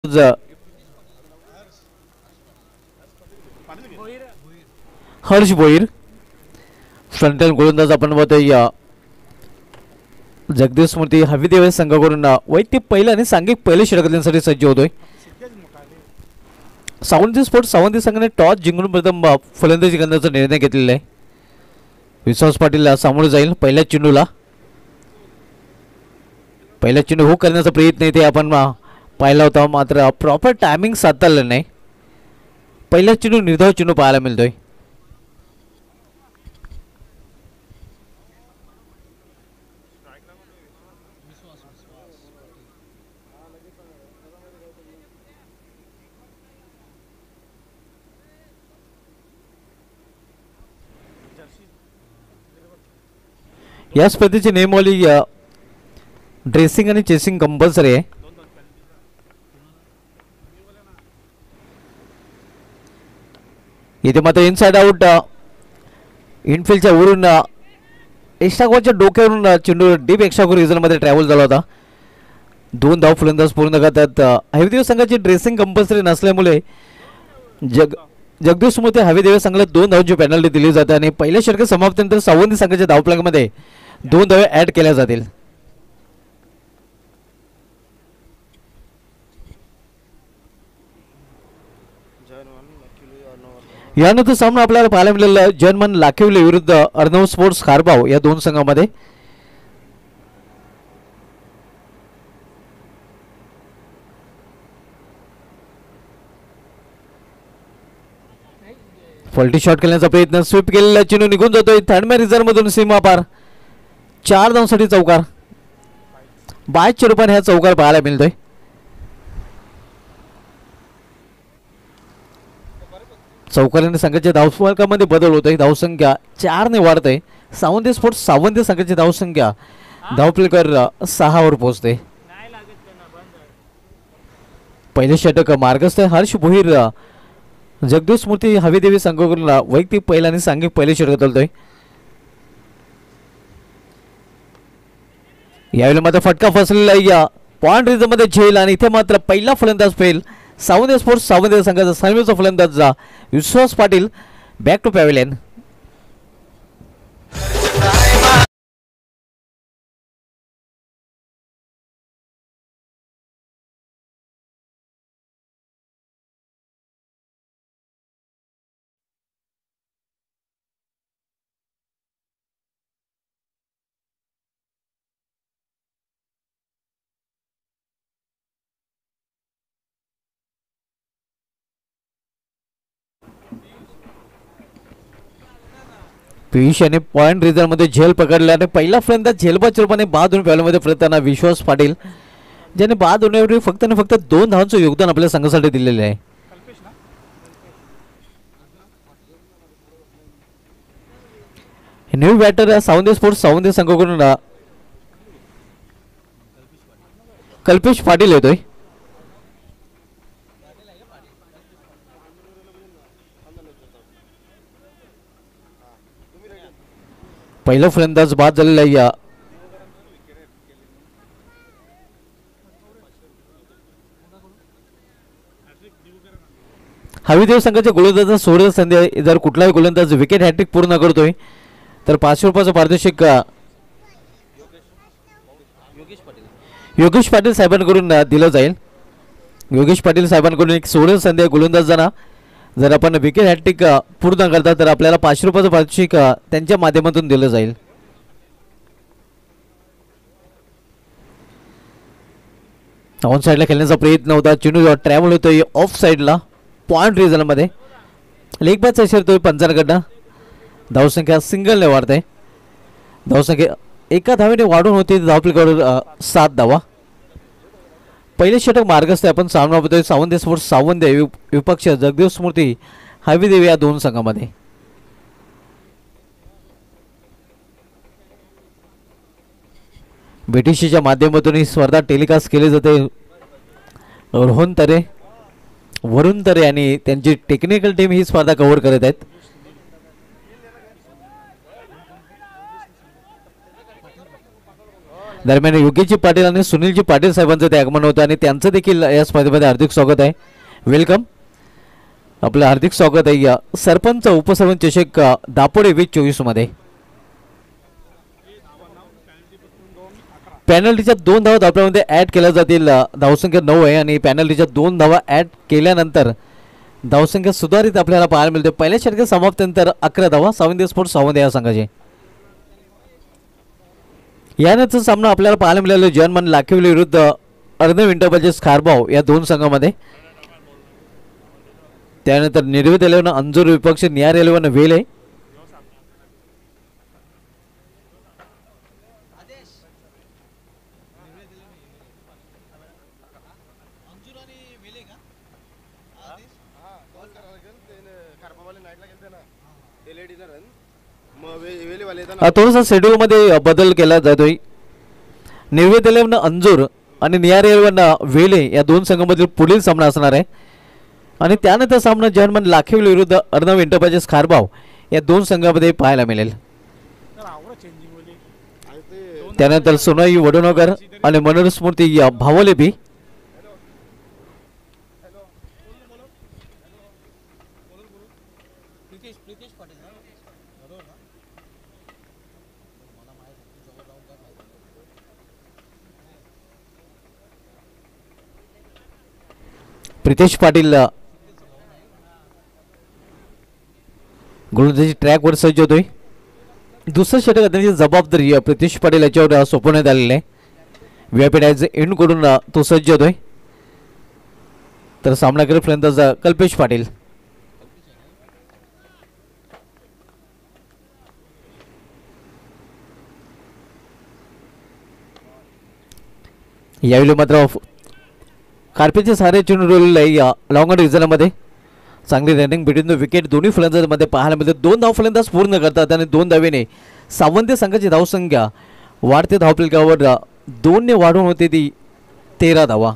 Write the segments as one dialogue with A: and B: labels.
A: Harsh Bhoir frontal गोलंदाज आपण बघतोय या जगदीश मूर्ती हवी संघाकडून वैयक्तिक पहिलं आणि सांघिक पहिले षटकांसाठी सज्ज होतोय. सावंती स्पोर्ट्स सावंती संघाने टॉस जिंकून प्रथम फलंदाजी करण्याचा निर्णय घेतलेला आहे. विश्वास पाटील सामोरे जाईल पहिल्या चेंडूला. पहिला चेंडू हुक करण्याचा प्रयत्न इथे आपण पाहिला होता, मात्र प्रॉपर टायमिंग साधता आलं नाही. पहिला चेंडू निर्धाव चेंडू पाहायला मिळतोय. या स्पर्धेची नियमावली ड्रेसिंग आणि चेसिंग कंपल्सरी आहे. इथे मात्र इनसाइड आउट इनफिल्डच्या वरून एक्स्ट्राच्या डोक्यावरून चेंडू डीप एक्स्ट्रा रिझनमध्ये ट्रॅव्हल झाला होता. 2 धाव फलंदाज पूर्ण करतात. हवेदेव संघाची ड्रेसिंग कंपल्सरी नसल्यामुळे जगदीश मूर्ती हवेदेव संघाला 2 धावांची पेनल्टी दिली जाते आणि पहिल्या षटक समाप्तीनंतर सावंती संघाच्या धावफलकामध्ये 2 धावे ऍड केल्या जातील. यानंतर सामना आपल्याला पाहायला मिळालेला जर्मन लाखिवले विरुद्ध अर्णव स्पोर्ट्स खारबाव या 2 संघांमध्ये. फॉल्टी शॉट खेळण्याचा प्रयत्न, स्वीप केलेला चेंडू निघून जातोय थर्ड रिझर्व मधून सीमा पार. 4 धावांसाठी चौकार. 22 रूपाने ह्या चौकार पाहायला मिळतोय. चौकाराने संघाच्या धावफलकामध्ये बदल होतोय. धावसंख्या 4 ने वाढते. सावंती स्पोर्ट्स सावंती संघाची धावसंख्या धावफलकावर 6 वर पोहोचते. पहिले षटक मार्गस्थ हर्ष भोईर जगदीश मूर्ती हवेदेवी संघाकडून वैयक्तिक पहिला आणि सांघिक पहिले षटक चालतोय. यावेळी मात्र फटका फसलेला या पॉइंट रिझन मध्ये झेल आणि इथे मात्र पहिला फलंदाज फेल. सावंती स्पोर्ट्स सावंती संघाचा सर्वेचा फलंदाज Vishwas Patil back to pavilion. Piyush याने पॉइंट रिझल्ट मध्ये झेल पकडल्याने पहिला फलंदाज झेलबाज रूपाने बाद होऊन पॅव्हिलियनमध्ये फिरताना विश्वास पाटील ज्याने बाद होण्यापूर्वी फक्त आणि फक्त 2 धावांचं योगदान आपल्या संघासाठी दिलेले आहे. New batter Sawanti sports Sawanti संघाकडून कल्पेश पाटील येतोय. पहिला फलंदाज बाद झालेला या हवीदेव संघाच्या गोलंदाजांना सोडत संधी जर कुठलाही गोलंदाज विकेट हॅट्रिक पूर्ण करतोय तर 500 रुपयाचं पारितोषिक योगेश पाटील साहेबांकडून दिलं जाईल. योगेश पाटील साहेबांकडून एक सोडत संधी गोलंदाजांना जर आपण विकेट हॅट्रिक पूर्ण करता तर आपल्याला 500 रुपयाचं पारितोषिक त्यांच्या माध्यमातून दिलं जाईल. ऑन साइडला खेळण्याचा प्रयत्न होता. चेंडू ट्रॅव्हल होतोय ऑफ साइडला पॉइंट रिझन मध्ये. लेग बॅच असेल पंचांकडनं. धावसंख्या सिंगलने वाढते. धावसंख्या एका धावेने वाढून होती. धावफलकावर 7 धावा. पहिले षटक मार्गस्थ आपण सामना बघतोय सावंती स्पोर्ट्स सावंती विपक्ष जगदीश मूर्ती हवीदेवी या 2 संघामध्ये. ब्रिटिशच्या माध्यमातून ही स्पर्धा टेलिकास्ट केली जाते. रोहन तरे वरुण तरे आणि त्यांची टेक्निकल टीम ही स्पर्धा कव्हर करत आहेत. दरम्यान योगेशजी पाटील आणि सुनीलजी पाटील साहेबांचं ते आगमन होतं आणि त्यांचं देखील या स्पर्धेमध्ये हार्दिक स्वागत आहे. वेलकम, आपलं हार्दिक स्वागत आहे या सरपंच उपसरपंच चषक दापोडे 2024 मध्ये. पॅनल्टीच्या 2 धावा धावपळामध्ये ॲड केल्या जातील. धावसंख्या 9 आहे आणि पॅनल्टीच्या 2 धावा ॲड केल्यानंतर धावसंख्या सुधारित आपल्याला पाहायला मिळते. पहिल्या षटकात समाप्तीनंतर 11 धावा सावंत स्पोर्ट्स सावंत या संघाचे. यानंतर सामना आपल्याला पाहायला मिळाला जर्मन लाखिवली विरुद्ध अर्नव इंटरप्राइजेस खारबाव या दोन संघामध्ये. त्यानंतर निर्वेद 11 अंजूर विपक्ष नियार 11 वेले. थोडासा शेड्यूल मध्ये बदल केला जातोय. निर्वेद 11 अंजूर आणि नियार 11 वेले या दोन संघांमधील पुढील सामना असणार आहे. आणि त्यानंतर सामना जर्मन लाखिवली विरुद्ध अर्नव इंटरप्राइजेस खारबाव या दोन संघांमध्ये पाहायला मिळेल. त्यानंतर सोनाई वडोनगर आणि मनोहर स्मृती या भावले बी. प्रितेश पाटील गोलंदाजी ट्रॅकवर सज्ज होतोय. दुसरं षटक करण्याची जबाबदारी प्रितेश पाटील याच्यावर सोपवण्यात आलेली आहे. व्यापीडायचे एंड कडून तो सज्ज होतोय. तर सामना करेल फलंदाज कल्पेश पाटील. यावेळी मात्र कार्पेटचे सारे चेंडू रोल लॉंग रिझनमध्ये चांगली रनिंग बिटवीन द विकेट दोन्ही फलंदाजांमध्ये पाहायला मिळते. 2 धाव फलंदाज पूर्ण करतात आणि 2 धावेने सावंत संघाची धावसंख्या वाढते. धावफलकावर 2 ने वाढून होते ती 13 धावा.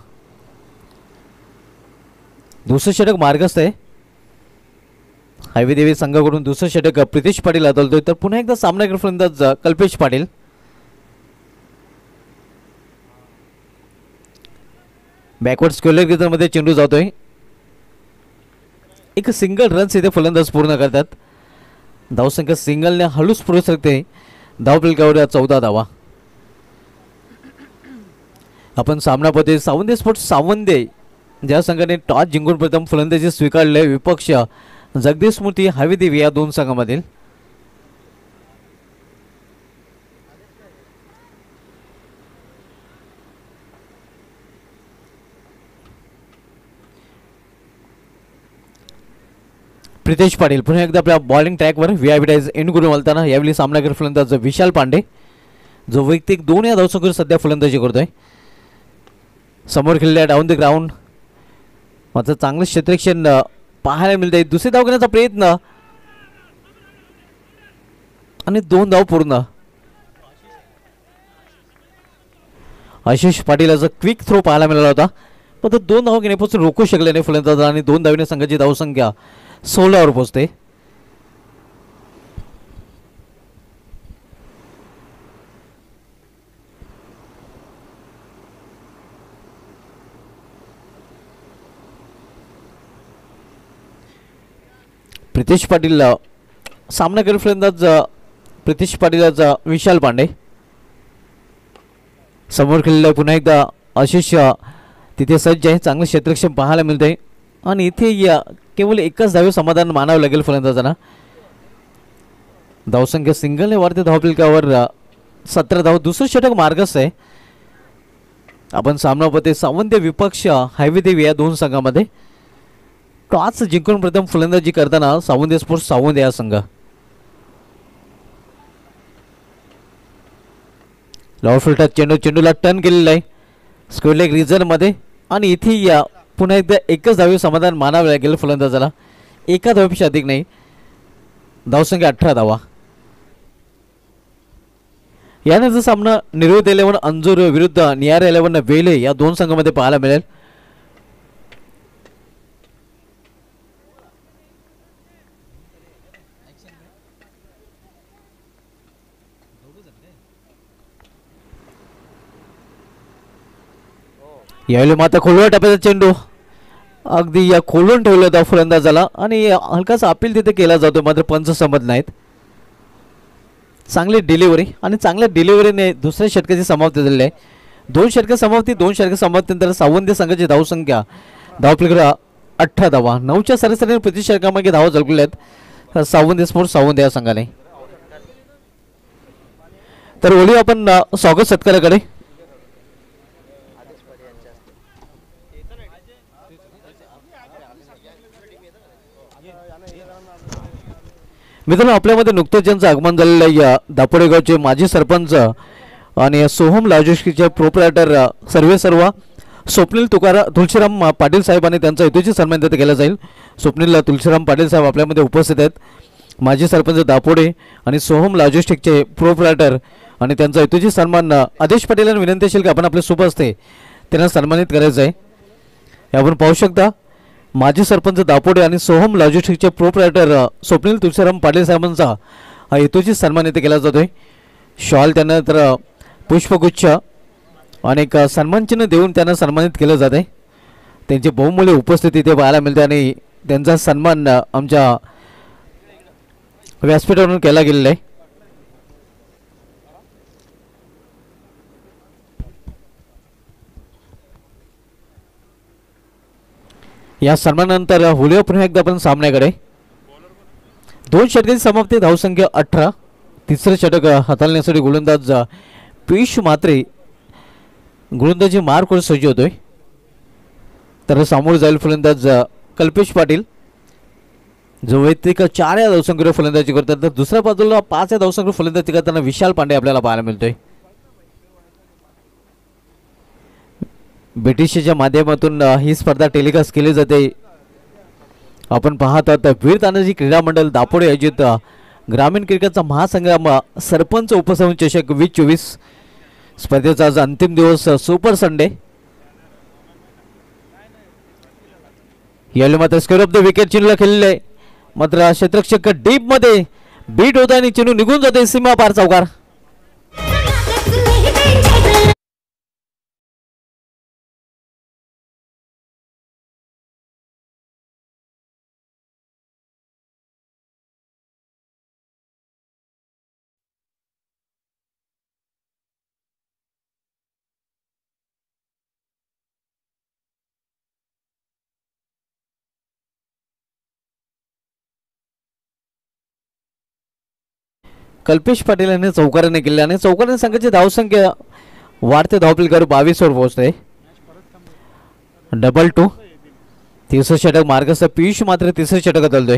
A: दुसरं षटक मार्गस्थ आहे. हायवेदेवी संघाकडून दुसरं षटक प्रितेश पाटील आदळतोय. तर पुन्हा एकदा सामना फलंदाज कल्पेश पाटील. बॅकवर्ड स्क्वेअर मध्ये चेंडू जातोय. एक सिंगल रन्स इथे फलंदाज पूर्ण करतात. धावसंख्या सिंगलने हळूच पुढे शकते. धावफलकावर 14 धावा. आपण सामना पाहतोय सावंत स्पोर्ट्स सावंत ज्या संघाने टॉस जिंकून प्रथम फलंदाजी स्वीकारले. विपक्ष जगदीश स्मृती हवेदेवी या दोन संघांमधील. प्रितेश पाटील पुन्हा एकदा आपल्या बॉलिंग ट्रॅकवर व्हीआयपी एंड करून वळताना. यावेळी सामनागर फलंदाज विशाल पांडे जो वैयक्तिक 2 या धावसंख्येवर सध्या फलंदाजी करतोय. समोर खेळल्या डाऊन द ग्राउंड मात्र चांगलं क्षेत्ररक्षण पाहायला मिळतंय. दुसरी धाव घेण्याचा प्रयत्न आणि 2 धाव पूर्ण. आशिष पाटील याचा क्विक थ्रो पाहायला मिळाला होता पण तो 2 धाव घेण्यापासून रोखू शकले नाही फलंदाज आणि 2 धावीने संघाची धावसंख्या 16 वर पोहोचते. प्रितेश पाटील सामना करेल फलंदाज प्रितेश पाटीलचा विशाल पांडे. समोर खेळलेला पुन्हा एकदा आशिष तिथे सज्ज आहे. चांगलं क्षेत्ररक्षण पाहायला मिळतंय आणि इथे केवळ एकच धावे समाधान मानावं लागेल फलंदाजांना. धावसंख्या सिंगलने वाढते. धावफलकावर 17 धाव. दुसरं षटक मार्गस्थ आहे. आपण सामना पाहते सावंत विपक्ष हायवेदेवी या दोन संघांमध्ये. टॉस जिंकून प्रथम फलंदाजी करताना सावंत स्पोर्ट्स सावंत या संघ. लॉफिल्टर चेंडूला टर्न केलेला आहे स्क्वेअर लेग रिझन मध्ये आणि इथे पुन्हा एकदा एकच धावे समाधान मानावे लागेल फलंदाजाला. एका धावेपेक्षा अधिक नाही. धावसंख्या 18 धावा. यानंतर सामना निर्वेद 11 अंजूर विरुद्ध नियार 11 वेले या दोन संघांमध्ये पाहायला मिळेल. यावेळी मात्र खोलवर टप्प्याचा चेंडू अगदी या खोलून ठेवलं होता फलंदाजाला आणि हलकासा अपील तिथे केला जातो, मात्र पंच संमत नाहीत. चांगली डिलिव्हरी आणि चांगल्या डिलिव्हरीने दुसऱ्या षटकाची समाप्ती झालेली आहे. 2 षटक समाप्ती, 2 षटक समाप्तीनंतर सावंत संघाची धावसंख्या धावपलीकडे 18 धावा, 9च्या सरासरीने प्रति षटकामागे धावा झळकलेल्या आहेत सावंत स्पोर्ट्स सावंत या संघाने. तर वळूया आपण स्वागत सत्काराकडे. मित्रांनो, आपल्यामध्ये नुकतंच ज्यांचं आगमन झालेलं आहे या दापोडे गावचे माजी सरपंच आणि सोहम लॉजिस्टिकचे प्रोप्रायटर सर्व स्वप्नील तुळशीराम पाटील साहेब आणि त्यांचा यथोचित सन्मान तिथे केला जाईल. स्वप्नील तुळशीराम पाटील साहेब आपल्यामध्ये उपस्थित आहेत. माजी सरपंच दापोडे आणि सोहम लॉजिस्टिकचे प्रोप्रायटर आणि त्यांचा यथोचित सन्मान आदेश पाटील यांना विनंती असेल की आपण आपले सोबत असते त्यांना सन्मानित करायचं आहे. आपण पाहू शकता माजी सरपंच दापोडे आणि सोहम लॉजिस्टिकचे प्रोप्रायटर स्वप्नील तुळशीराम पाटील साहेबांचा हा यथोचित सन्मान इथे केला जातोय. शॉल त्यांना तर पुष्पगुच्छ अनेक सन्मानचिन्ह देऊन त्यांना सन्मानित केलं जात आहे. त्यांची बहुमूल्य उपस्थिती इथे पाहायला मिळते आणि त्यांचा सन्मान आमच्या व्यासपीठावरून केला गेलेला आहे. या सन्मानानंतर हुलिओ पुन्हा एकदा आपण सामन्याकडे. 2 षटकांची समाप्ती, धावसंख्या 18. तिसरं षटक हाताळण्यासाठी गोलंदाज पियुष म्हात्रे गोलंदाजी मार्कवर सज्ज होतोय. तर समोर जाईल फलंदाज कल्पेश पाटील जो वैयक्तिक 4 या धावसंख्येवर फलंदाजी करतात. तर दुसऱ्या बाजूला 5 या धावसंख्येवर फलंदाजी करताना विशाल पांडे आपल्याला पाहायला मिळतोय. ब्रिटिशच्या माध्यमातून ही स्पर्धा टेलिकास्ट केली जाते. आपण पाहत आहात वीर तानाजी क्रीडा मंडळ दापोडे आयोजित ग्रामीण क्रिकेटचा महासंग्राम सरपंच उपसरपंच चषक 2024 स्पर्धेचा आज अंतिम दिवस सुपर संडे. यावेळी मात्र स्क्वेअर ऑफ द विकेट चेंडूला खेळलेले आहे, मात्र क्षेत्ररक्षक डीप मध्ये बीट होत आणि चेंडू निघून जाते सीमा पार चौकार. कल्पेश पाटील यांनी चौकाराने केले आणि चौकाराने संघाची धावसंख्या वाढते धावपलीकर 22 वर पोहोचते. डबल 2. तिसरं षटक मार्गस्थ पियुष मात्र तिसरं षटक चालतोय.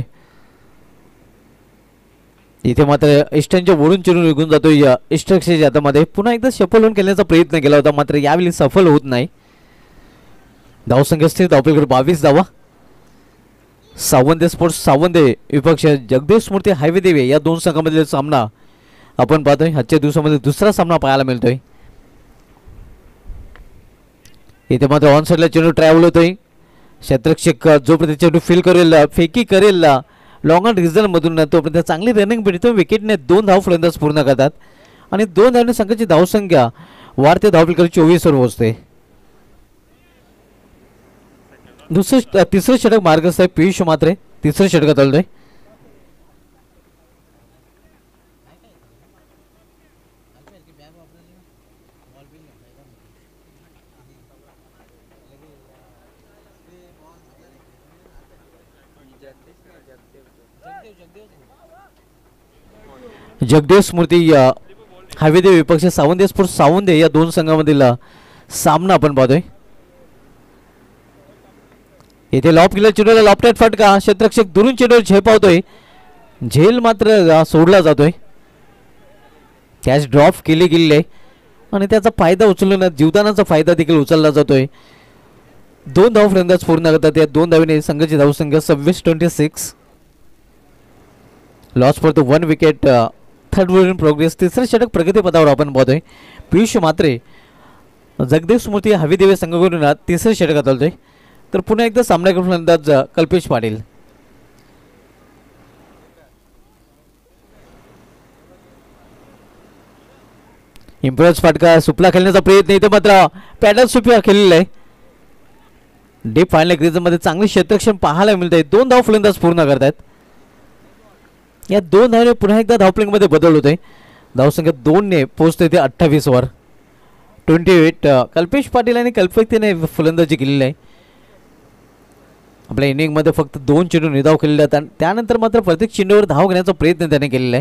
A: इथे मात्र इष्टांच्या वरून चिरून निघून जातो. या इष्टक्षेच्या हातामध्ये पुन्हा एकदा सफल होऊन खेळण्याचा प्रयत्न केला होता, मात्र यावेळी सफल होत नाही. धावसंख्या स्थिर धावपलीकर 22 धावा. सावंत स्पोर्ट्स सावंत विपक्ष जगदीश मूर्ती हायवे देवे या 2 संघांमधील सामना आपण पाहतोय. आजच्या दिवसामध्ये दुसरा सामना पाहायला मिळतोय. इथे मात्र ऑन साईडला चेंडू ट्रॅव्हल होतोय. क्षेत्ररक्षक जोपर्यंत चेंडू फील करेल फेकी करेल लॉंग ऑन रिझन मधून तोपर्यंत चांगली रनिंग भेटतो. विकेटने 2 धाव फलंदाज पूर्ण करतात आणि 2 धावने संघाची धावसंख्या वाढते धावपलीकर 24 वर पोहोचते. तिसरं षटक मार्गस्थ आहे पियुष मात्रे तिसरं षटक चालतोय. जगदीश मूर्ती हवेदेव विपक्ष सावंत स्पोर्ट्स सावंत या 2 संघांमधील सामना आपण पाहतोय. इथे लॉप केला चेंडूला लॉपटेड फटका. क्षेत्ररक्षक दुरून चेंडूवर झेपावतोय. झेल मात्र सोडला जातोय. कॅच ड्रॉप केली गेली आहे आणि त्याचा फायदा उचलून जीवदानाचा फायदा देखील उचलला जातोय. 2 धाव फलंदाज पूर्ण करतात. या 2 धावीने संघाची धावसंख्या 26-26. Loss for the 1 wicket. Third over in progress. तिसरं षटक प्रगतीपथावर आपण पाहतोय. पियुष मात्रे जगदीश मूर्ती हवीदेवे संघाकडून तिसरं षटक चालतोय. तर पुन्हा एकदा सामन्याकडे फलंदाज कल्पेश पाटील. इम्प्रेस फटका सुपला खेळण्याचा प्रयत्न. इथे मात्र पॅडल सुपिया खेळलेला आहे. डीप फायनल क्रीजमध्ये चांगले क्षेत्ररक्षण पाहायला मिळत आहे. 2 धाव फलंदाज पूर्ण करतायत. या 2 धावने पुन्हा एकदा धावप्लिंगमध्ये बदल होतोय. धावसंख्या 2ने पोहोचते ते 28 वर. 28 कल्पेश पाटील आणि कल्पकतेने फलंदाजी केलेली आहे. आपल्या इनिंगमध्ये फक्त 2 चेंडू निर्धाव केलेले आहेत आणि त्यानंतर मात्र प्रत्येक चेंडूवर धाव घेण्याचा प्रयत्न त्याने केलेला आहे.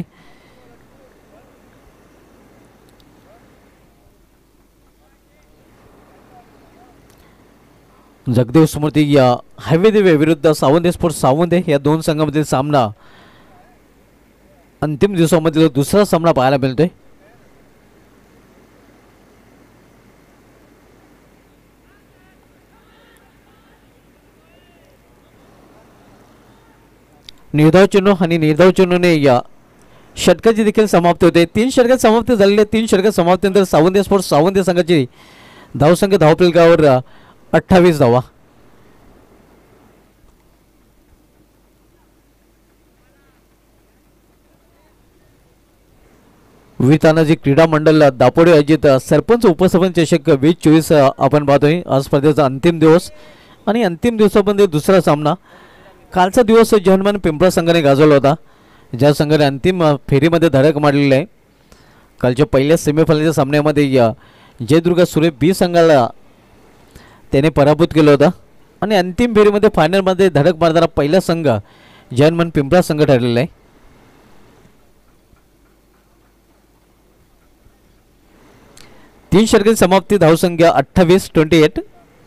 A: जगदेव स्मृती या हायवे देवे विरुद्ध सावंत स्पोर्ट्स सावंत या 2 संघामधील सामना अंतिम दिवसामधील दुसरा सामना पाहायला मिळतोय. निर्धाव चेंडू आणि निर्धाव चेंडूने या षटकाची देखील समाप्ती होते. 3 षटकात समाप्ती झालेली आहे. 3 षटकात समाप्तीनंतर सावंत स्पोर्ट्स सावंत संघाची धावसंख्या धावफलकावर 28 धावा. विविध तानाजी क्रीडा मंडळ दापोडे आयोजित सरपंच उपसरपंच चषक 2024 आपण पाहतोय. आज स्पर्धेचा अंतिम दिवस आणि अंतिम दिवसामध्ये दुसरा सामना. कालचा दिवस जहनमान पिंपळा संघाने गाजवला होता, ज्या संघाने अंतिम फेरीमध्ये धडक मारलेली आहे. कालच्या पहिल्या सेमीफायनलच्या सामन्यामध्ये जयदुर्गा सुरे बी संघाला त्याने पराभूत केलं होतं आणि अंतिम फेरीमध्ये फायनलमध्ये धडक मारणारा पहिला संघ जहनमान पिंपळा संघ ठरलेला आहे. तीन षटकांची समाप्ती. धावसंख्या 28-28.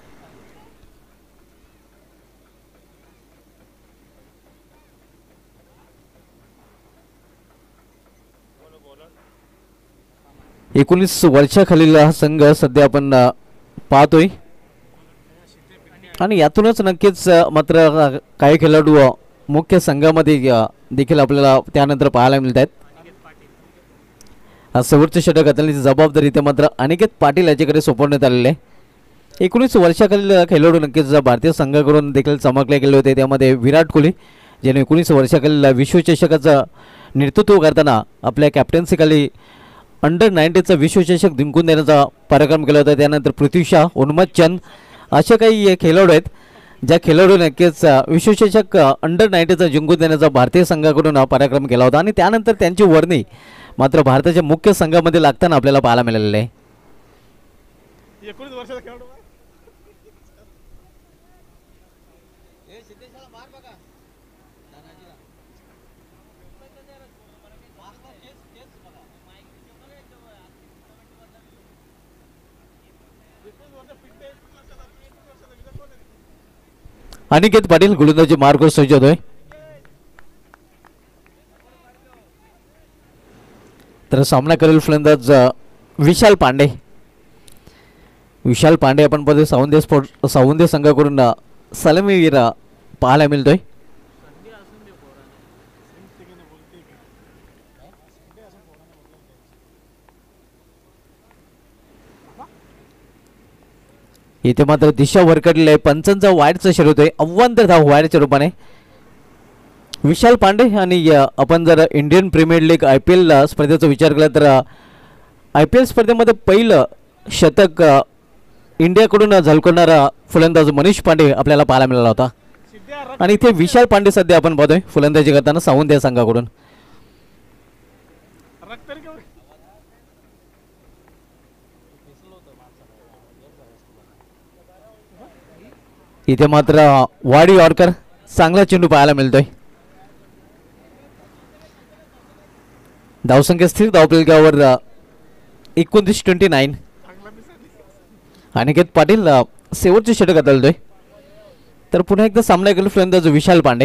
A: एकोणीस वर्षाखालील हा संघ सध्या आपण पाहतोय आणि यातूनच नक्कीच मात्र काही खेळाडू मुख्य संघामध्ये देखील आपल्याला त्यानंतर पाहायला मिळत आहेत. शेवटचे षटक हाताळण्याची जबाबदारी ते मात्र अनिकेत पाटील याच्याकडे सोपवण्यात आलेले आहे. 19 वर्षाखालील खेळाडू नक्कीच भारतीय संघाकडून देखील चमकले गेले होते. त्यामध्ये विराट कोहली ज्याने 19 वर्षाखालील विश्वचषकाचं नेतृत्व करताना आपल्या कॅप्टन्सीखाली अंडर-19चा विश्वचषक जिंकून देण्याचा पराक्रम केला होता. त्यानंतर पृथ्वी शा, उन्मत चंद असे काही खेळाडू आहेत ज्या खेळाडू नक्कीच विश्वचषक अंडर-19चा जिंकून देण्याचा भारतीय संघाकडून पराक्रम केला होता आणि त्यानंतर त्यांची वर्णी मात्र भारताच्या मुख्य संघामध्ये लागताना आपल्याला पाहायला मिळालेलं आहे. अनिकेत पाटील गोलंदाजी मार्ग सज्ज होतोय. तर सामना करेल फलंदाज विशाल पांडे. विशाल पांडे आपण पाहतोय सावंत संघाकडून सलामीवीर पाहायला मिळतोय. इथे मात्र दिशा वरकडलेला आहे. पंचांचा वाईडचा शर्यत आहे. अव्वंतर धाव वाईडच्या रूपाने विशाल पांडे. आणि आपण जर इंडियन प्रीमियर लीग IPL स्पर्धेचा विचार केला तर IPL स्पर्धेमध्ये पहिलं शतक इंडियाकडून झळकवणारा फलंदाज मनीष पांडे आपल्याला पाहायला मिळाला होता आणि इथे विशाल पांडे सध्या आपण पाहतोय फलंदाजी करताना सावंत या संघाकडून. इथे मात्र वाडी यॉर्कर चांगला चेंडू पाहायला मिळतोय. धावसंख्या स्थिर धावफलकावर 29-29. अनिकेत पाटील शेवटचे षटक हाताळतोय. तर पुन्हा एकदा सामना केला फलंदाज विशाल पांडे.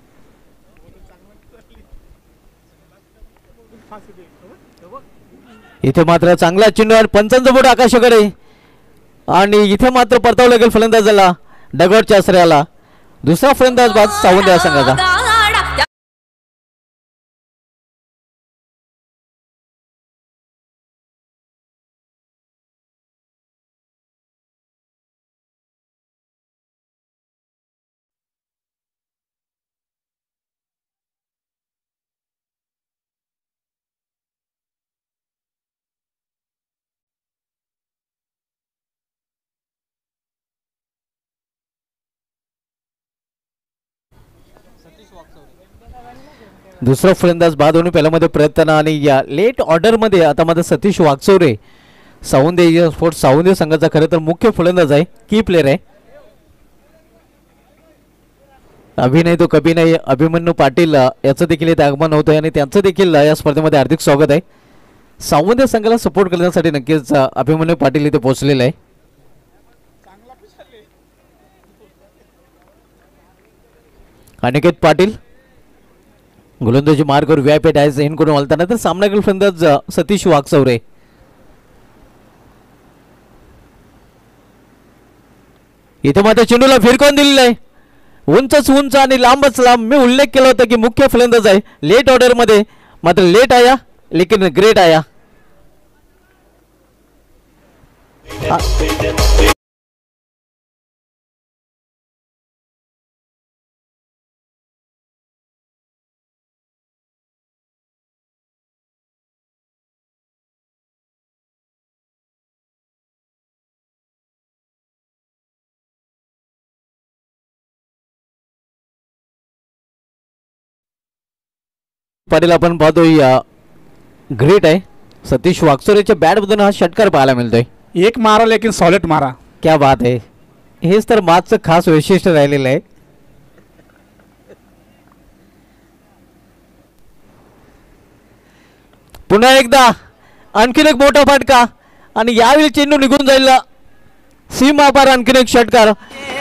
A: इथे मात्र चांगला चेंडू आणि पंचांचा बोट आकाशाकडे आणि इथे मात्र परतावं लागेल फलंदाजाला डगआउटच्या आश्रयाला. दुसरा फलंदाज बाद सावंत या संघाचा. दुसरा फलंदाज बाद होऊन पहिल्यामध्ये प्रयत्न आणि या लेट ऑर्डरमध्ये आता मध्ये सतीश वागचौरे सावंदे स्पोर्ट्स सावंदे संघाचा खरं तर मुख्य फलंदाज आहे, की प्लेअर आहे. अभिनय तो कभी नाही अभिमन्यू पाटील याचं देखील इथे आगमन होत आहे आणि त्यांचं देखील या स्पर्धेमध्ये हार्दिक स्वागत आहे. सावंदे संघाला सपोर्ट करण्यासाठी नक्कीच अभिमन्यू पाटील इथे पोहोचलेले आहे. अनिकेत पाटील गोलंदाजी मार्गावर व्यापीट आहे इन करून वळताना तर सामनावीर फलंदाज सतीश वागचौरे. इथे मात्र चेंडूला फिरकवून दिलेला आहे. उंचच उंच आणि लांबच लांब. मी उल्लेख केला होता की मुख्य फलंदाज आहे लेट ऑर्डर मध्ये, मात्र लेट आया लेकिन ग्रेट आया. पाटील आपण पाहतोय ग्रेट आहे. सतीश वागचौरेच्या बॅट मधून हा षटकार पाहायला मिळतोय.
B: एक मारा लेकिन सॉलिड मारा.
A: क्या बात आहे. हेच तर मागचं खास वैशिष्ट्य राहिलेलं आहे. पुन्हा एकदा आणखीन एक मोठा फटका आणि यावेळी चेंडू निघून जाईल सीमा पार. आणखीन एक षटकार.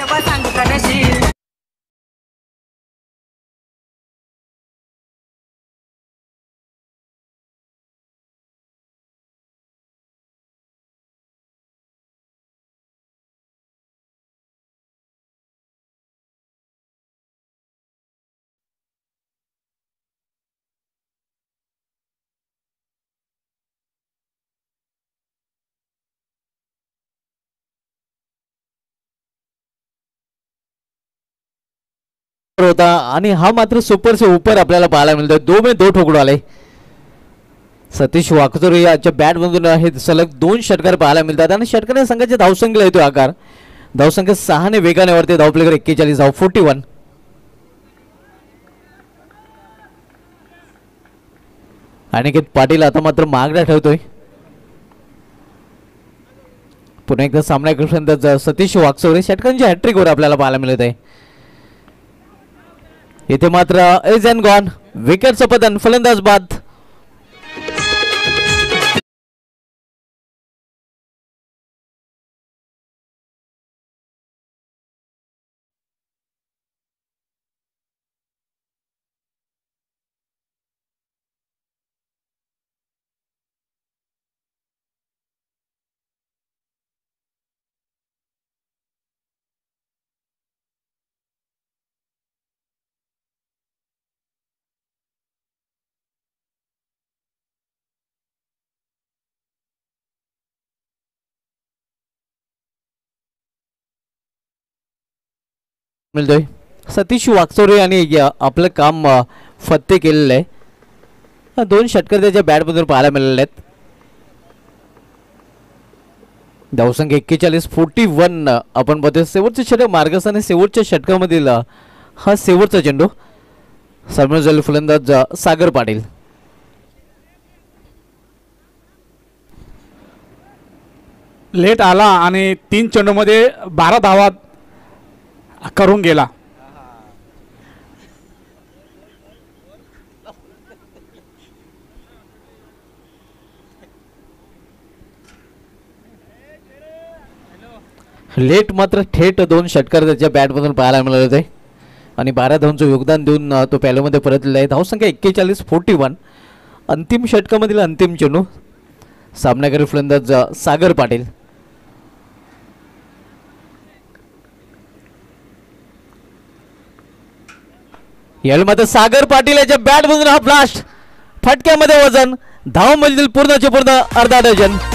A: होता आणि हा मात्र सुपर से ऊपर आपल्याला पाहायला मिळतोय. 2 में 2 ठोकडो आले. सतीश वागचौरे याच्या बॅट मधून हे सलग 2 षटकार पाहायला मिळतात आणि षटकार संघाच्या धावसंख्येला येतो आकार. धावसंख्या 6 ने वेगाने वरते. धावपलेकर 41 धाव 41. अनिकेत पाटील आता मात्र मागण्या ठेवतोय. पुन्हा एकदा सामना फलंदाज सतीश वागचौरे षटकांच्या हॅट्रिक वर आपल्याला पाहायला मिळत आहे. इथे मात्र इज अँड गॉन. विकेटचं पतन. फलंदाज बाद. मिळतोय. सतीश वागचौरे यांनी आपलं काम फत्ते केलेलं आहे. 2 षटकार त्याच्या बॅटमधून पाहायला मिळाले आहेत. धावसंख्या 41 41. आपण बघतोय शेवटचे षटक मार्गस आणि शेवटच्या षटकामधील हा शेवटचा चेंडू. समोर फलंदाज सागर पाटील.
B: लेट आला आणि 3 चेंडूमध्ये 12 धावा करून गेला.
A: लेट मात्र थेट 2 षटकार त्याच्या बॅटमधून पाहायला मिळाले होते आणि 12 धावांचं योगदान देऊन तो पॅलोमध्ये परतलेला आहे. धावसंख्या 41 41. अंतिम षटकामधील अंतिम चेंडू. सामनाकारी फलंदाज सागर पाटील. यावेळी मात्र सागर पाटील याच्या बॅटमधून हा ब्लास्ट. फटक्यामध्ये वजन. धावमधील पूर्णचे पूर्ण अर्धा डझन.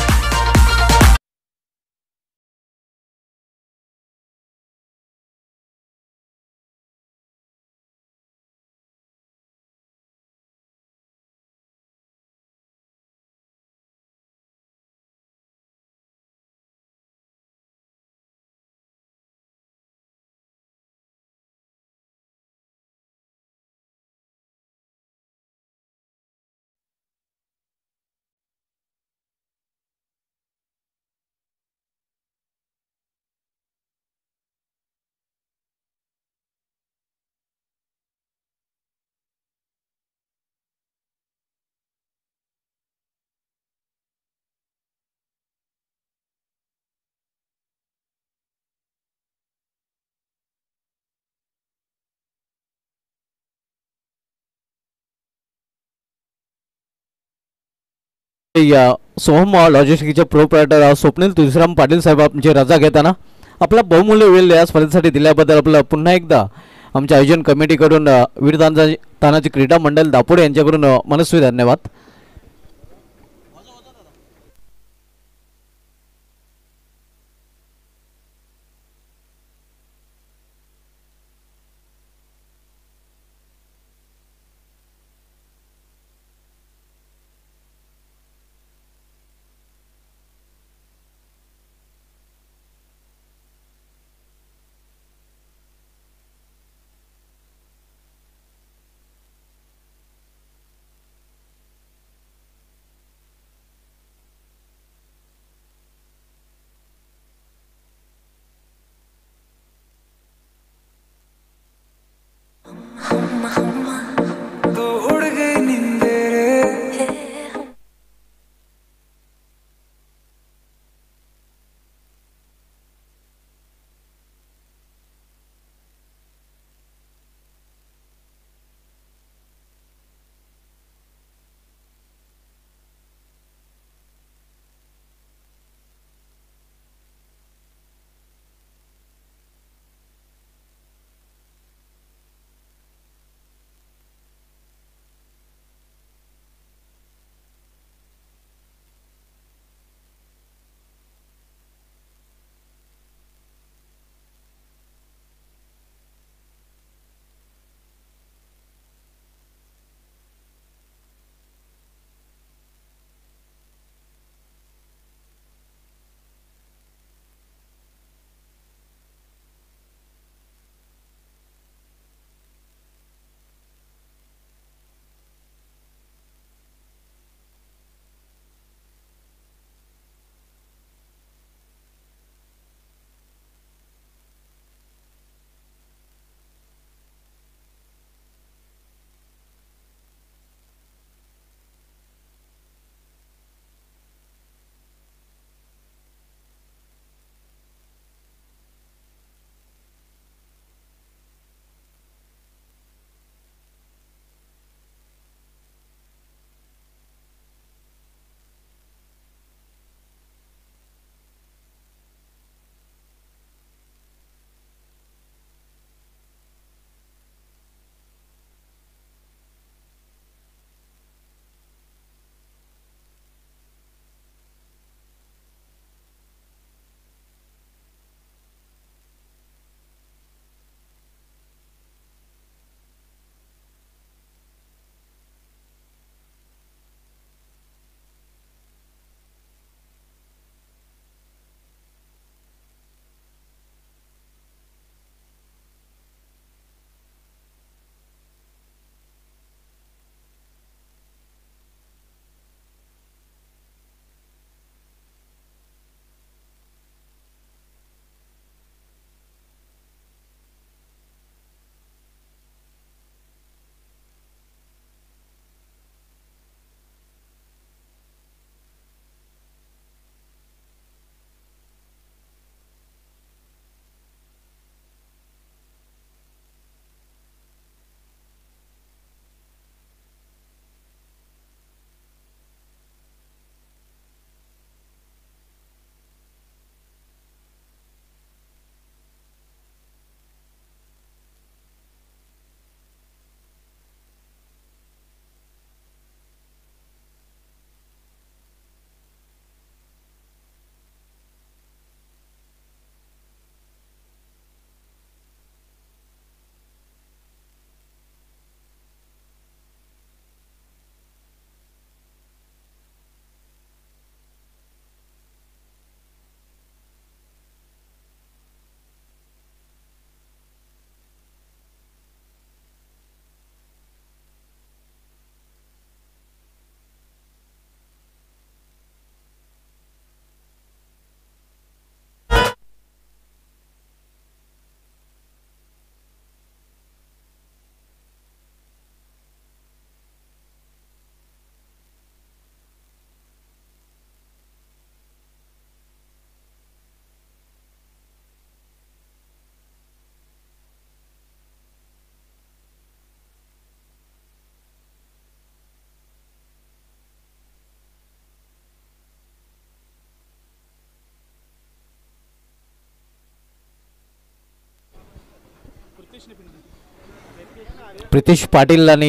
A: या सोहम लॉजिस्टिकचे प्रोप्रायटर स्वप्नील तुळशीराम पाटील साहेब आमची रजा घेताना आपला बहुमूल्य वेळ या स्पर्धेसाठी दिल्याबद्दल आपलं पुन्हा एकदा आमच्या आयोजन कमिटीकडून वीरतांचा तानाजी क्रीडा मंडळ दापोडे यांच्याकडून मनस्वी धन्यवाद. प्रितेश पाटील आणि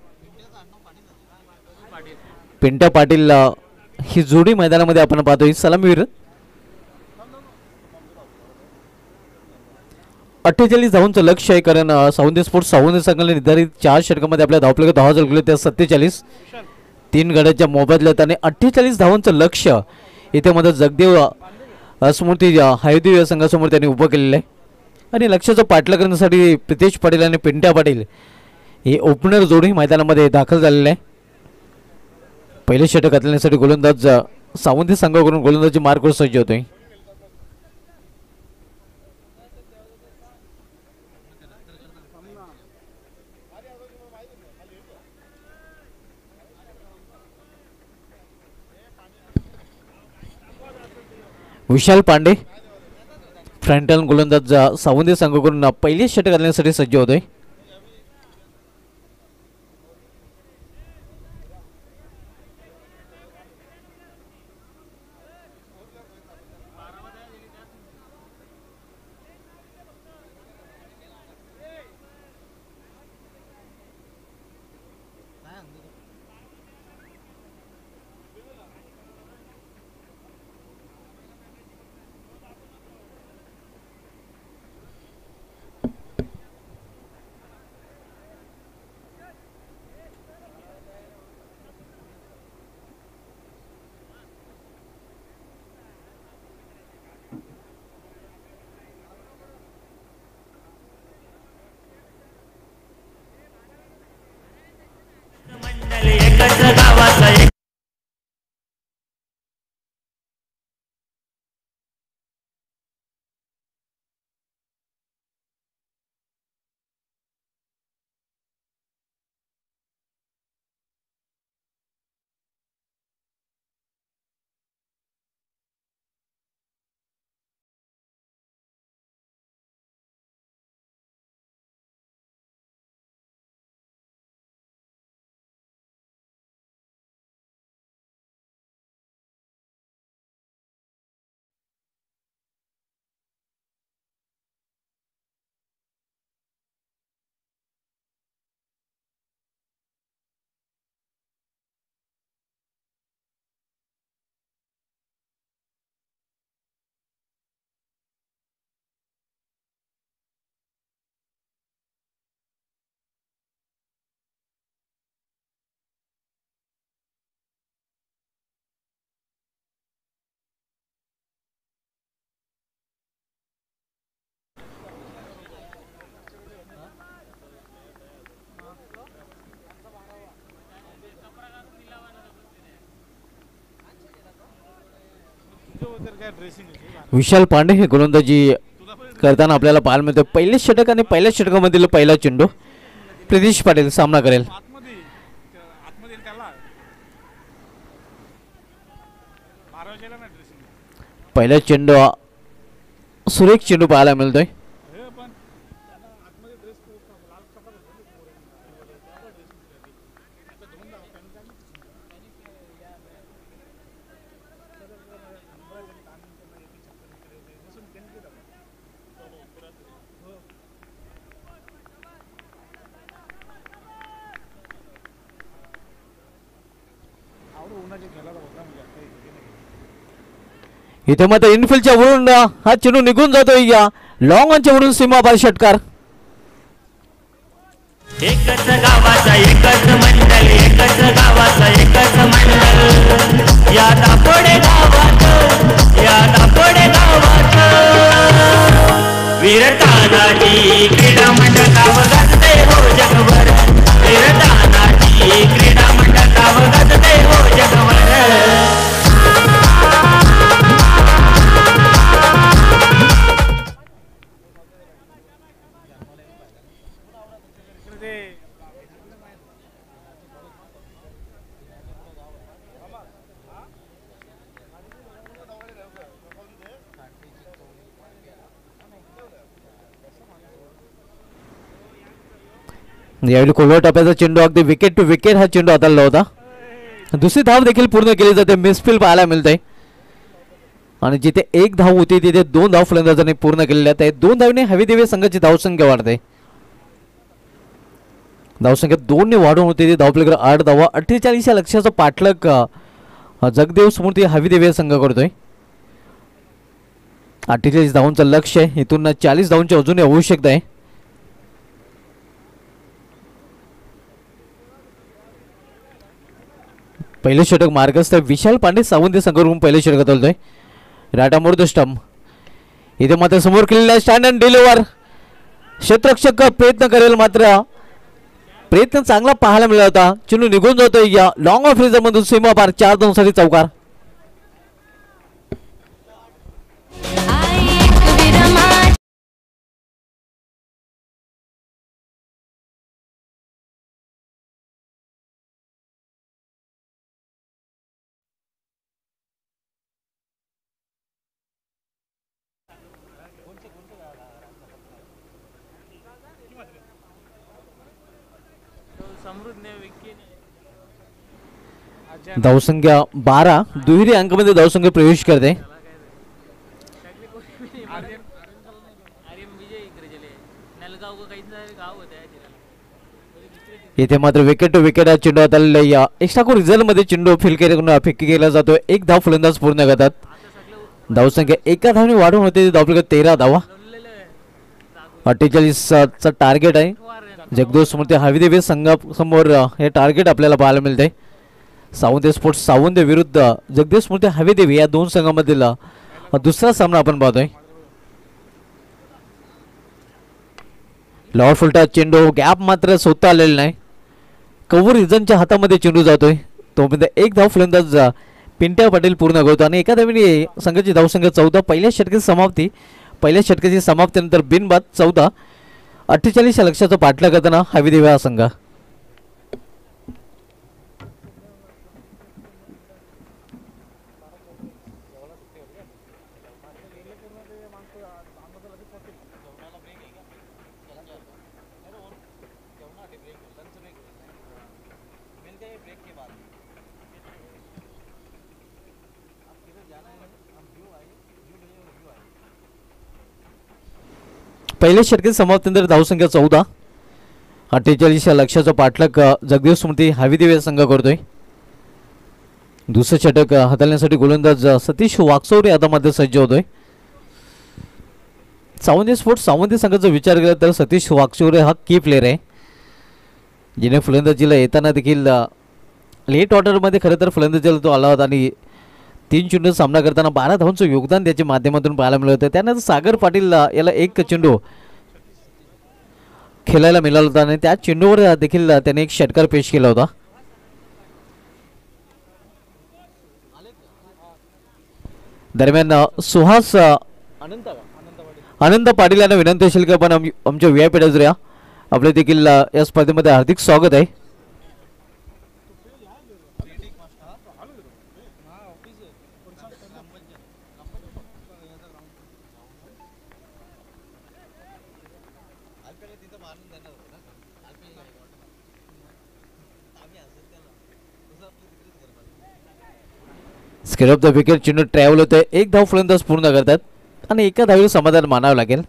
A: पिंट्या पाटील ही जोडी मैदानामध्ये आपण पाहतोय. सलामीवीर 48 धावांचं लक्ष आहे, कारण सावंत स्पोर्ट्स सावंत संघाने निर्धारित 4 षटकामध्ये आपल्या धावपले धावा जळकले त्या 47 3 गड्याच्या मोबदल्यात आणि 48 धावांचं लक्ष इथे मध्ये जगदेव स्मृती हायदेव या संघासमोर त्यांनी उभं केलेलं आहे. आणि लक्षाचं पाठला करण्यासाठी प्रितेश पाटील आणि पिंट्या पाटील हे ओपनर जोडी मैदानामध्ये दाखल झालेले आहे. पहिले षटक घालण्यासाठी गोलंदाज सावंती संघाकडून गोलंदाजी मार्कवर सज्ज होतोय. विशाल पांडे फ्रंटल गोलंदाज सावंती संघाकडून पहिले षटक घालण्यासाठी सज्ज होतोय. विशाल पांडे हे गोलंदाजी करताना आपल्याला पाहायला मिळतं. पहिले षटक आणि पहिल्या षटकामधील पहिला चेंडू प्रितेश पाटील सामना करेल. पहिला चेंडू सुरेख चेंडू पाहायला मिळतोय. इथे मात्र इनफिल्डच्या वरून हा चेंडू निघून जातोय. या लॉंग ऑनच्या वरून सीमापार षटकार.
C: एकच गावाचा एकच मंडळ, एकच गावाचा एकच मंडळ, या दापोडे गावात, या दापोडे गावात वीर तानाजी क्रीडा मंडळावर गाजते हो जगभर, वीर तानाजी क्रीडा मंडळावर गाजते हो जगभर.
A: यावेळी कोलवा टप्प्याचा चेंडू अगदी विकेट टू विकेट हा चेंडू हाताळला होता. दुसरी धाव देखील पूर्ण केली जाते. मिसफिल पाहायला मिळते आणि जिथे एक धाव होती तिथे 2 धाव फलंदाजांनी पूर्ण केलेल्या आहेत. 2 धावने हवी देवी संघाची धावसंख्या वाढते. धावसंख्या 2 ने वाढून होते. धावपलीकडे 8 धावा. 48 या लक्ष्याचा पाठलाग जगदेव स्मृती हवीदेवी या संघ करतोय. 48 धावांचं लक्ष आहे. इथून 40 धावांची अजूनही आवश्यकता आहे. पहिले षटक मार्गस्थ विशाल पांडे सावंत संघाकडून पहिले षटक चालतोय. राटा मोर्द स्टंप इथे मात्र समोर केलेला स्टँड अँड डिलिव्हर. क्षेत्ररक्षक प्रयत्न करेल मात्र प्रयत्न चांगला पाहायला मिळाला होता. चेंडू निघून जातोय या लॉंग ऑफ रिझर्व मधून सीमा पार 4 धावांसाठी चौकार. धावसंख्या 12 दुहेरी अंकामध्ये धावसंख्या प्रवेश करते. इथे मात्र विकेट टू विकेट चेंडू हाताळलेला या एक्स्ट्रा रिझल्ट मध्ये चेंडू फेकी केला जातो. 1 धाव फलंदाज पूर्ण करतात. धावसंख्या 1 धावने वाढून होते. धावपलीकडे 13 धावा. 48 चा टार्गेट आहे. जगदेव स्मृती हवीदेवी संघासमोर हे टार्गेट आपल्याला पाहायला मिळते. सावंत स्पोर्ट्स सावंत विरुद्ध जगदेव स्मृती हवीदेवी या दोन संघामधील दुसरा सामना आपण पाहतोय. लॉर्ड फुलटा चेंडू गॅप मात्र स्वतः आलेला नाही. कव्हर रिझनच्या हातामध्ये चेंडू जातोय. तो म्हणजे 1 धाव फलंदाज पिंट्या पाटील पूर्ण करतो आणि एका धावेने संघाची धावसंख्या 14. पहिल्या षटकाची समाप्तीनंतर बिनबाद 14. 48 या लक्ष्याचा पाठलाग करताना हवीदेवी हा संघ. पहिल्या षटकाची समाप्तीनंतर धावसंख्या 14. 48 या लक्ष्याचा पाठलाग जगदेव स्मृती हवीदेवी संघ करतोय. दुसरं षटक हाताळण्यासाठी गोलंदाज सतीश वाकचौरे आता मध्ये सज्ज होतोय. सावंत स्पोर्ट्स सावंत संघाचा विचार केला तर सतीश वाकचौरे हा की प्लेअर आहे, जिने फलंदाजीला येताना देखील लेट ऑर्डरमध्ये खरं तर फलंदाजीला तो आला होता आणि 3 चेंडू सामना करताना 12 धावांचं योगदान त्याच्या माध्यमातून पाहायला मिळालं होतं. त्यानंतर सागर पाटील याला 1 चेंडू खेळायला मिळाला होता आणि त्या चेंडूवर देखील त्याने एक षटकार पेश केला होता. दरम्यान सुहास आनंद पाटील यांना विनंती असेल की आपण आमच्या VIP डजऱ्या आपले देखील या स्पर्धेमध्ये हार्दिक स्वागत आहे. स्केल ऑफ द विकेट चेंडू ट्रॅव्हल होते. 1 धाव फलंदाज पूर्ण करतात आणि एका धावीवर समाधान मानावं लागेल.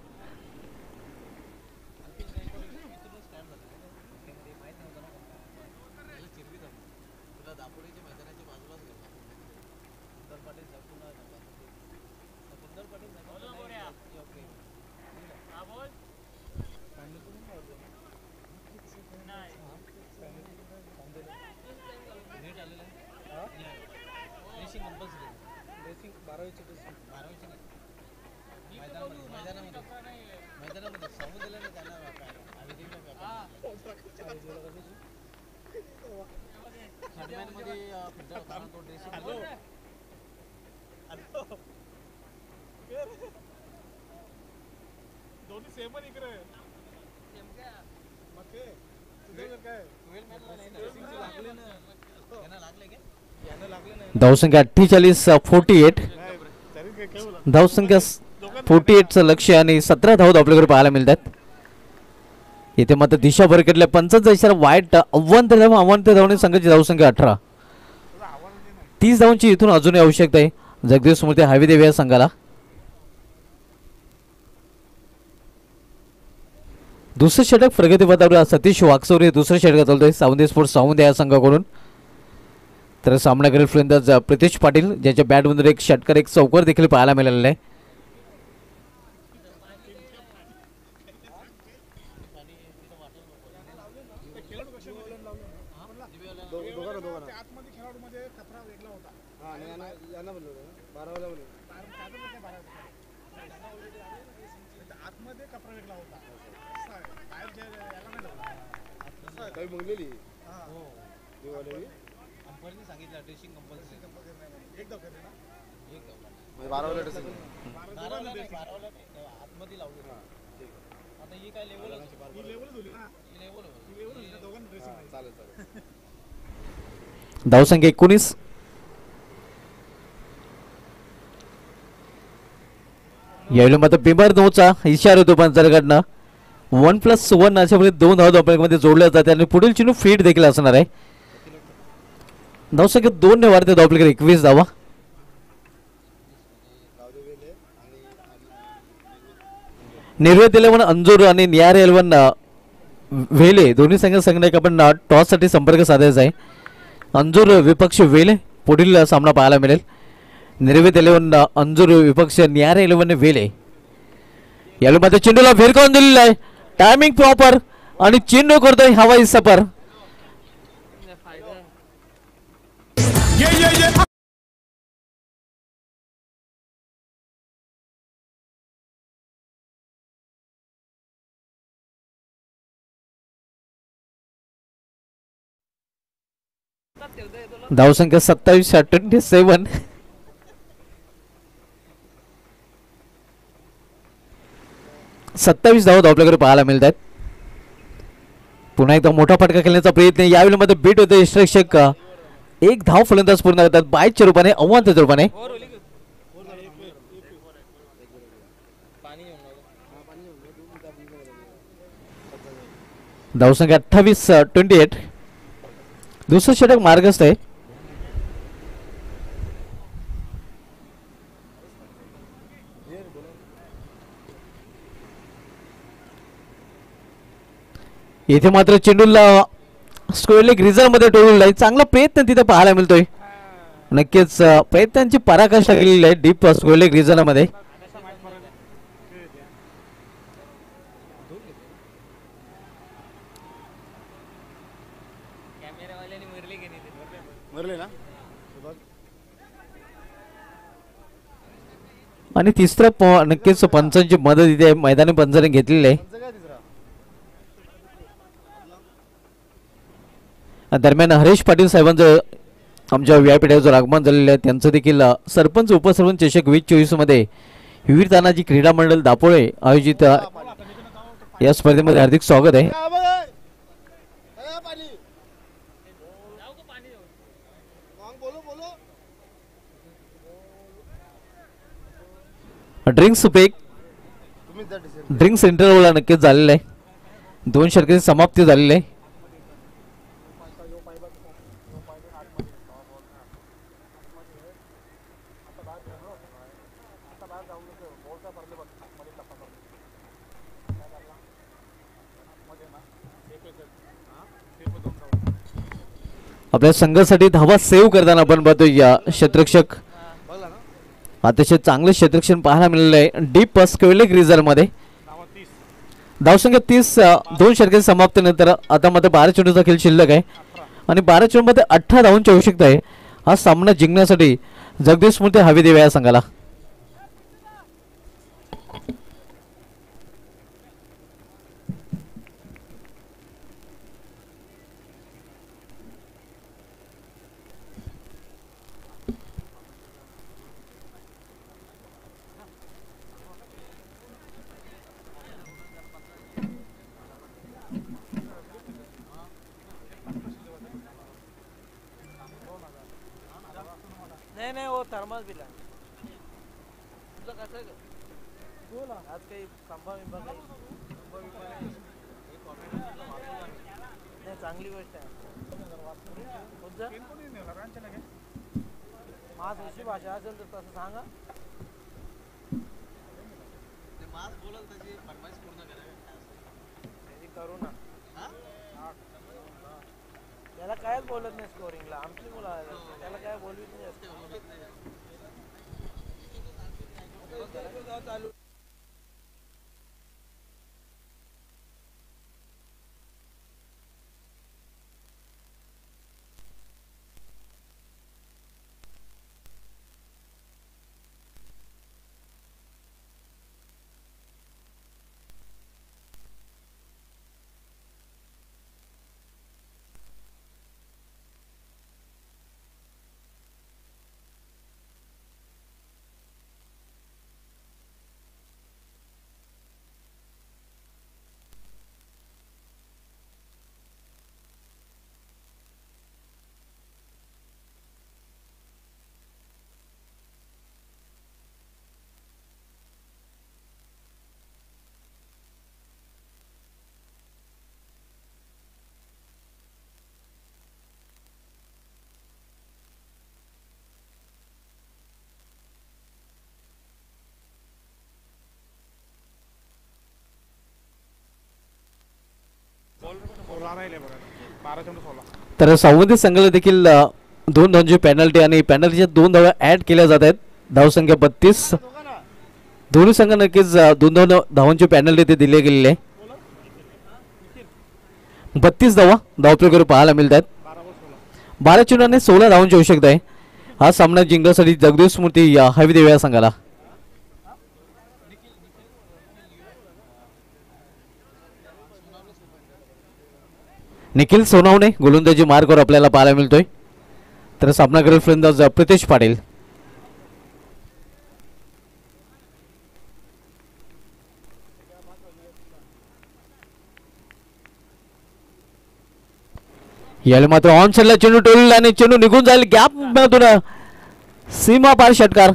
A: धावसंख्या 48 48 धावसंख्या 48चं लक्ष्य आणि 17 धाव आपल्याकडे पाहायला मिळतात. इथे मात्र दिशा भरकटल्या 55 इशारा वाईट आव्हान धावणे संघाची धावसंख्या 18. 30 धावांची इथून अजूनही आवश्यकता आहे जगदेव स्मृती हवीदेवी या संघाला. दुसरं षटक प्रगती पथावर सतीश वाकसोरे दुसरं षटक चालतोय सावंत स्पोर्ट्स सावंत या संघाकडून. तर सामनाकडील फलंदाज प्रितेश पाटील ज्याच्या बॅटमधून एक षटकार एक चौकार देखील पाहायला मिळालेला आहे. धावसंख्या 19. यावेळी मात्र बिमार नोचा इशारा होतो पंचांकडनं. 1+1 अशा प्रकारे 2 धावा धावफलकामध्ये जोडल्या जाते आणि पुढील चेंडू फीड देखील असणार आहे. धावसंख्या 2 ने वाढते धावफलकावर 21 धावा. निर्वेद 11 अंजूर आणि नियार 11 वेले दोन्ही संघटक आपण टॉस साठी संपर्क साधायचा आहे. अंजूर विपक्ष वेले पुढील सामना पाहायला मिळेल. निर्वेद 11 अंजूर विपक्ष नियार 11 वेले. यावेळी मात्र चेंडूला भिरकावून दिलेला आहे. टायमिंग प्रॉपर आणि चेंडू करतोय हवाई सफर. धावसंख्या 27-27. धावा धावपल्याकडे पाहायला मिळत आहेत. पुन्हा एकदा मोठा फटका खेळण्याचा प्रयत्न यावेळी मध्ये बीट होते. यष्टरक्षक एक धाव फलंदाज पूर्ण करतात बायच्या रूपाने आव्हानाच्या रूपाने. धावसंख्या 28-28. दुसरं षटक मार्गस्थ आहे. येथे मात्र चेंडूला स्क्वेअर लेग रिझर्व मध्ये टोललेला आहे. चांगला प्रयत्न तिथे पाहायला मिळतोय. नक्कीच प्रयत्नांची पराकाष्ठा केलेली आहे डीप स्क्वेअर लेग रिझर्व मध्ये. आणि तिसरा नक्कीच पंचांची मदत इथे मैदानी पंचाने घेतलेली आहे. दरम्यान हरीश पाटील साहेबांचं आमच्या व्यासपीठावर आगमन झालेलं आहे. त्यांचं देखील सरपंच उपसरपंच चषक 2024 मध्ये विवीर तानाजी क्रीडा मंडळ दापोळे आयोजित या स्पर्धेमध्ये हार्दिक स्वागत आहे. ड्रिंक्स ब्रेक ड्रिंक्स इंटरव्हल नक्कीच झालेला आहे. 2 षटकांची समाप्ती झालेली आहे. आपल्या संघासाठी धावा सेव्ह करताना आपण पाहतो या क्षेत्ररक्षक अतिशय चांगले क्षेत्ररक्षण पाहायला मिळाले आहे. डीप स्क्वेअर लेग रिझर्व मध्ये. धावसंख्या 30. 2 षटकांची समाप्तीनंतर आता मात्र 12 चेंडूचा खेळ शिल्लक आहे आणि 12 चेंडूमध्ये 18 धावांची आवश्यकता आहे हा सामना जिंकण्यासाठी. जगदीश स्मृती हवी देवे या संघाला.
D: नहीं वो थर्मस भी ला तुझं कसं आहे बोल आज काही संभव नाही चांगली गोष्ट आहे. माझ अशी भाषा असेल तर तसं सांगा. माझ बोलाल त्याची फरमाईश पूर्ण करा. करू ना. त्याला कायच बोलत नाही स्कोरिंगला. आमची मुलं आहेत, त्याला काय बोलवीत नाही जास्त.
A: तर संबंधित संघाला देखील 2 धावांची पेनल्टी आणि पेनल्टीच्या 2 धावा ऍड केल्या जात आहेत. धावसंख्या 32. दोन्ही संघ नक्कीच 2 धावांची पेनल्टी ते दिली गेलेली आहे. 32 धावा धावप्रयोग पाहायला मिळत आहेत. 12 चेंडूने 16 धावांची आवश्यकता आहे हा सामना जिंकण्यासाठी जगदीश मूर्ती हवी या संघाला. निखिल सोनावणे गोलंदाजी मार्गावर आपल्याला पाहायला मिळतोय. तर सामना करेल फलंदाज प्रितेश पाटील. याला मात्र ऑन साइडला चेंडू टोलला आणि चेंडू निघून जाईल गॅप मधून सीमा पार षटकार.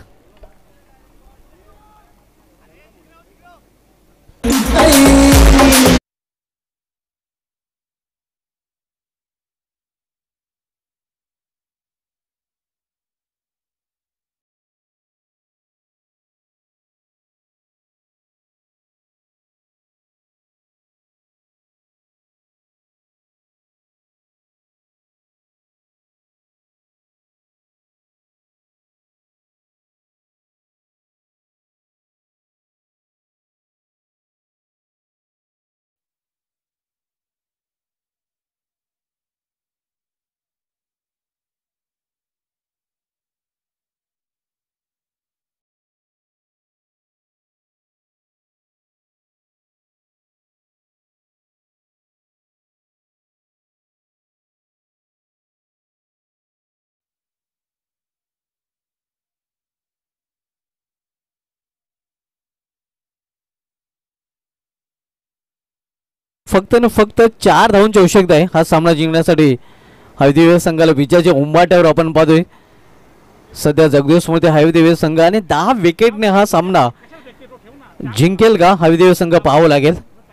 A: फक्त न फक्त 4 धावांची आवश्यकता आहे हा सामना जिंकण्यासाठी. हळदीवेल संघाला विजयाच्या उंबाट्यावर आपण पाहतोय. सध्या जगदीश मूर्ती हळदीवेल संघ आणि 10 विकेटने हा सामना जिंकेल का हळदीवेल संघ पाहावं लागेल.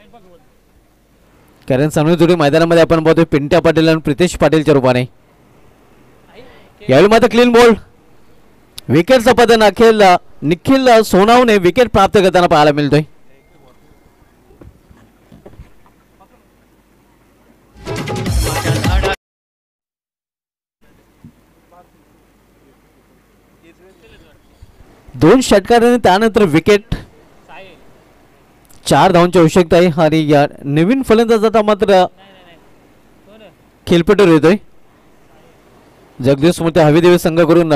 A: कारण सामने मैदानामध्ये आपण पाहतोय पिंट्या पाटील आणि प्रितेश पाटीलच्या रूपाने. यावेळी मात्र क्लीन बॉल विकेटचा पतन अखेर निखिल सोनावणे विकेट प्राप्त करताना पाहायला मिळतोय. दोन षटकार आणि त्यानंतर विकेट. 4 धावांची आवश्यकता आहे आणि या नवीन फलंदाजाचा मात्र खेळपट्टीवर येतोय. जगदीश मूर्ती हवीदेवी संघाकडून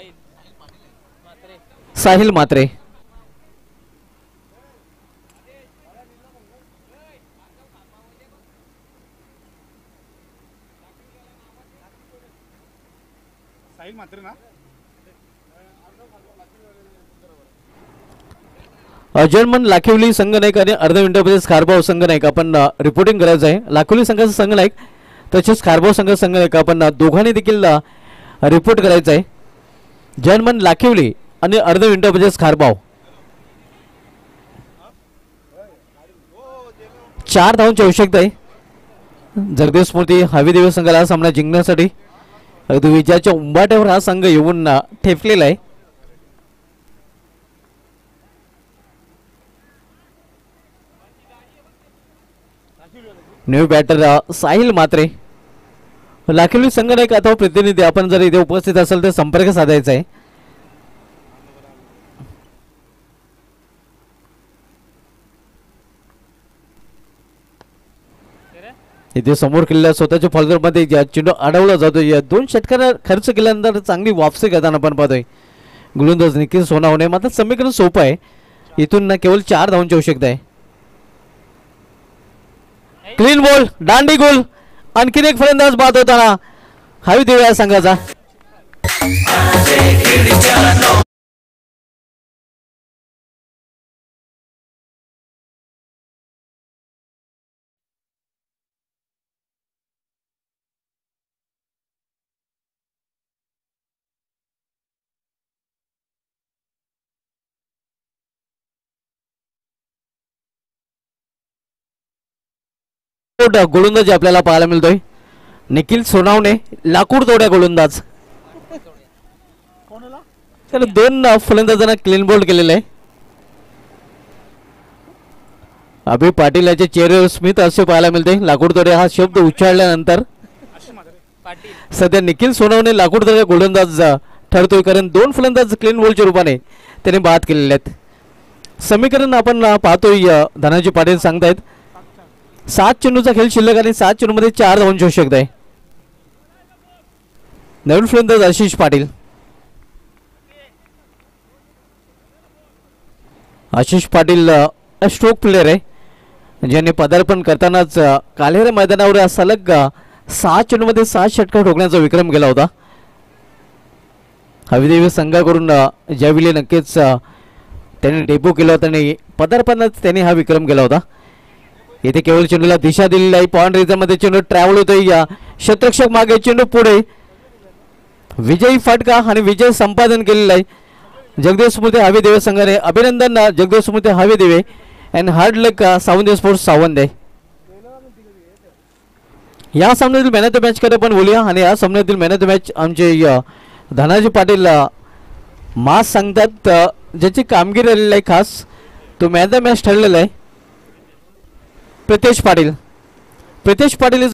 A: साहिल मात्रे. जर्मन लाखिवली संघ नायक आणि अर्ध मिनिटामध्ये खारबाव संघ नायक आपण रिपोर्टिंग करायचं आहे. लाखिवली संघाचा संघ नायक तसेच खारबाव संघ नायक आपण दोघांनी देखील रिपोर्ट करायचं आहे. जर्मन लाखिवली आणि अर्ध मिनिटामध्ये खारबाव. 4 धावांची आवश्यकता आहे जगदीश मूर्ती हवीदेवी संघाला सामना जिंकण्यासाठी. अगदी विजयाच्या उंबाट्यावर हा संघ येऊन ठेपलेला आहे. New batter Sahil Matre. लाखिवली संघटक अथवा प्रतिनिधी आपण जर इथे उपस्थित असेल तर संपर्क साधायचा आहे. इथे समोर केलेल्या स्वतःच्या फॉलोअरमध्ये चेंडू अडवला जातो. या 2 षटकांना खर्च केल्यानंतर चांगली वापसी करताना आपण पाहतोय गोलंदाज निखिल सोनावणे. मात्र समीकरण सोपं आहे, इथून ना केवळ 4 धावांची आवश्यकता आहे. क्लीन बॉल, दांडी गोल. आणखीन एक फलंदाज बाद होताना हवी देव या संघाचा. गोलंदाज आपल्याला पाहायला मिळतोय निखिल सोनावणे, लाकूड तोड्या गोलंदाज. तर 2 फलंदाजांना क्लीन बोल्ड केलेलं आहे. अभि पाटील याच्या चेहऱ्यावर स्मित असे पाहायला मिळते लाकूड तोड्या हा शब्द उच्चारल्यानंतर. सध्या निखिल सोनावणे लाकूड तोड्या गोलंदाज ठरतोय, कारण 2 फलंदाज क्लीन बोल्डच्या रूपाने त्याने बाद केलेले आहेत. समीकरण आपण पाहतोय धनाजी पाटील सांगतायत 7 चेंडूचा खेळ शिल्लक आणि 7 चेंडूमध्ये 4 धावांची आवश्यकता आहे. नवीन फलंदाज आशिष पाटील. आशिष पाटील स्ट्रोक प्लेयर आहे, ज्याने पदार्पण करतानाच कालेर मैदानावर सलग 6 चेंडूमध्ये 7 षटकार ठोकण्याचा विक्रम केला होता. हविदेवी संघाकडून ज्यावेळी नक्कीच त्याने डेब्यू केला होता आणि पदार्पणात त्याने हा विक्रम केला होता. इथे केवळ चेंडूला दिशा दिलेली आहे. पॉइंट रिझनमध्ये चेंडू ट्रॅव्हल होतोय. या क्षेत्ररक्षक मागे, चेंडू पुढे. विजयी फटका आणि विजय संपादन केलेला आहे जगदेव स्मृती हवी देवे संघाने. अभिनंदन जगदेव स्मृती हवी देवे and hard luck Sawant sports Sawant. या सामन्यातील मॅन ऑफ द मॅच कडे पण बोलूया. आणि या सामन्यातील मॅन ऑफ द मॅच आमचे धनाजी पाटील मास सांगतात, ज्याची कामगिरी आलेली आहे खास तो मॅन ऑफ द मॅच ठरलेला आहे प्रितेश पाटील. प्रितेश पाटील